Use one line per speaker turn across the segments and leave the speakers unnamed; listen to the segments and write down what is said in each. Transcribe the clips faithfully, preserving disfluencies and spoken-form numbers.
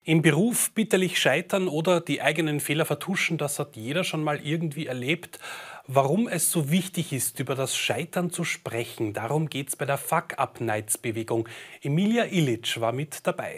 Im Beruf bitterlich scheitern oder die eigenen Fehler vertuschen, das hat jeder schon mal irgendwie erlebt. Warum es so wichtig ist, über das Scheitern zu sprechen, darum geht es bei der Fuck-Up-Nights-Bewegung. Emilia Illich war mit dabei.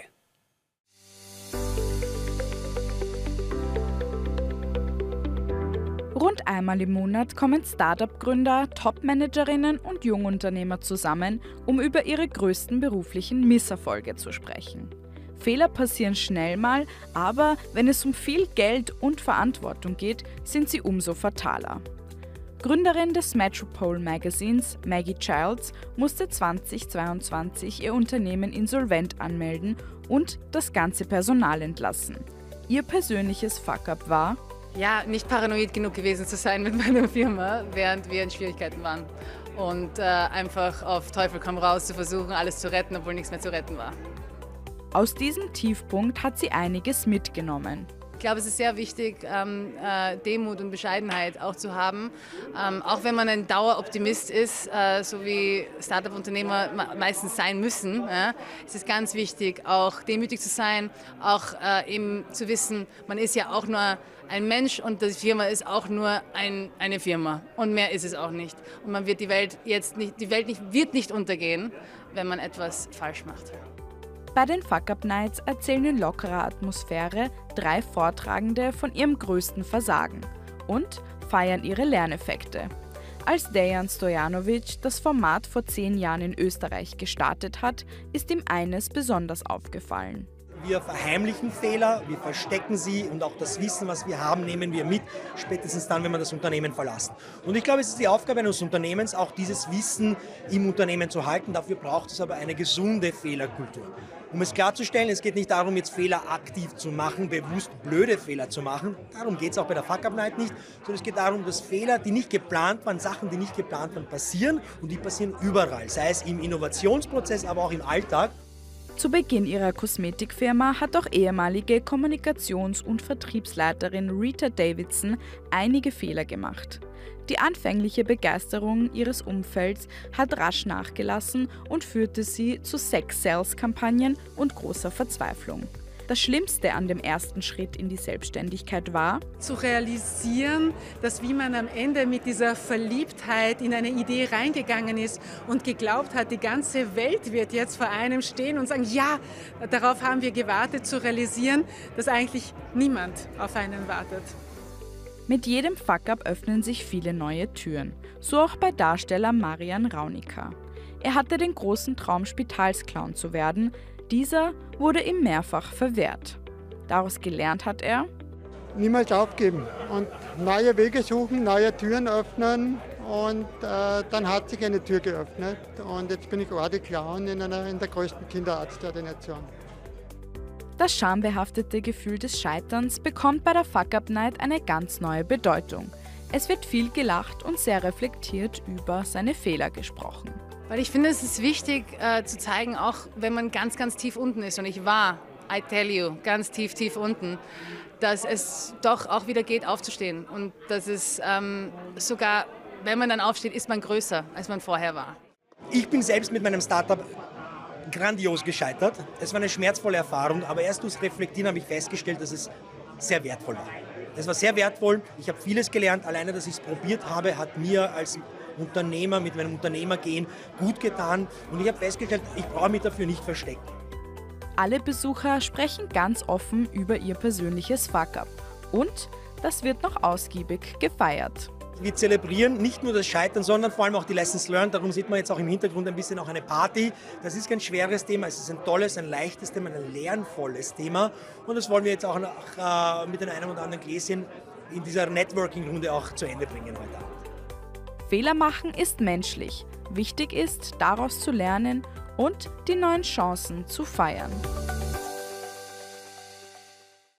Rund einmal im Monat kommen Start-up-Gründer, Top-Managerinnen und Jungunternehmer zusammen, um über ihre größten beruflichen Misserfolge zu sprechen. Fehler passieren schnell mal, aber wenn es um viel Geld und Verantwortung geht, sind sie umso fataler. Gründerin des Metropole Magazins, Maggie Childs, musste zweitausendzweiundzwanzig ihr Unternehmen insolvent anmelden und das ganze Personal entlassen. Ihr persönliches Fuck-up war:
Ja, nicht paranoid genug gewesen zu sein mit meiner Firma, während wir in Schwierigkeiten waren. Und äh, einfach auf Teufel komm raus zu versuchen, alles zu retten, obwohl nichts mehr zu retten war.
Aus diesem Tiefpunkt hat sie einiges mitgenommen.
Ich glaube, es ist sehr wichtig, ähm, äh, Demut und Bescheidenheit auch zu haben. Ähm, auch wenn man ein Daueroptimist ist, äh, so wie Startup-Unternehmer meistens sein müssen, äh, ist es ganz wichtig, auch demütig zu sein, auch äh, eben zu wissen, man ist ja auch nur ein Mensch und die Firma ist auch nur ein, eine Firma und mehr ist es auch nicht. Und man wird die Welt jetzt nicht, die Welt nicht, wird nicht untergehen, wenn man etwas falsch macht.
Bei den Fuck-Up-Nights erzählen in lockerer Atmosphäre drei Vortragende von ihrem größten Versagen und feiern ihre Lerneffekte. Als Dejan Stojanovic das Format vor zehn Jahren in Österreich gestartet hat, ist ihm eines besonders aufgefallen.
Wir verheimlichen Fehler, wir verstecken sie und auch das Wissen, was wir haben, nehmen wir mit, spätestens dann, wenn wir das Unternehmen verlassen. Und ich glaube, es ist die Aufgabe eines Unternehmens, auch dieses Wissen im Unternehmen zu halten. Dafür braucht es aber eine gesunde Fehlerkultur. Um es klarzustellen, es geht nicht darum, jetzt Fehler aktiv zu machen, bewusst blöde Fehler zu machen. Darum geht es auch bei der Fuck-Up-Night nicht, sondern es geht darum, dass Fehler, die nicht geplant waren, Sachen, die nicht geplant waren, passieren und die passieren überall, sei es im Innovationsprozess, aber auch im Alltag.
Zu Beginn ihrer Kosmetikfirma hat auch ehemalige Kommunikations- und Vertriebsleiterin Rita Davidson einige Fehler gemacht. Die anfängliche Begeisterung ihres Umfelds hat rasch nachgelassen und führte sie zu Sex-Sales-Kampagnen und großer Verzweiflung. Das Schlimmste an dem ersten Schritt in die Selbstständigkeit war,
zu realisieren, dass wie man am Ende mit dieser Verliebtheit in eine Idee reingegangen ist und geglaubt hat, die ganze Welt wird jetzt vor einem stehen und sagen, ja, darauf haben wir gewartet, zu realisieren, dass eigentlich niemand auf einen wartet.
Mit jedem Fuck-Up öffnen sich viele neue Türen, so auch bei Darsteller Marian Raunika. Er hatte den großen Traum, Spitalsclown zu werden. Dieser wurde ihm mehrfach verwehrt. Daraus gelernt hat er:
Niemals aufgeben und neue Wege suchen, neue Türen öffnen und äh, dann hat sich eine Tür geöffnet und jetzt bin ich Ordi Clown in, einer, in der größten Kinderarztordination.
Das schambehaftete Gefühl des Scheiterns bekommt bei der Fuck-Up-Night eine ganz neue Bedeutung. Es wird viel gelacht und sehr reflektiert über seine Fehler gesprochen.
Weil ich finde, es ist wichtig äh, zu zeigen, auch wenn man ganz, ganz tief unten ist. Und ich war, I tell you, ganz tief, tief unten, dass es doch auch wieder geht, aufzustehen. Und dass es ähm, sogar, wenn man dann aufsteht, ist man größer, als man vorher war.
Ich bin selbst mit meinem Startup grandios gescheitert. Es war eine schmerzvolle Erfahrung, aber erst durchs Reflektieren habe ich festgestellt, dass es sehr wertvoll war. Es war sehr wertvoll, ich habe vieles gelernt. Alleine, dass ich es probiert habe, hat mir als Unternehmer, mit meinem Unternehmergehen gut getan und ich habe festgestellt, ich brauche mich dafür nicht verstecken.
Alle Besucher sprechen ganz offen über ihr persönliches Fuck-Up und das wird noch ausgiebig gefeiert.
Wir zelebrieren nicht nur das Scheitern, sondern vor allem auch die Lessons learned. Darum sieht man jetzt auch im Hintergrund ein bisschen auch eine Party. Das ist kein schweres Thema, es ist ein tolles, ein leichtes Thema, ein lernvolles Thema und das wollen wir jetzt auch noch, äh, mit den einen oder anderen Gläschen in dieser Networking-Runde auch zu Ende bringen heute Abend.
Fehler machen ist menschlich. Wichtig ist, daraus zu lernen und die neuen Chancen zu feiern.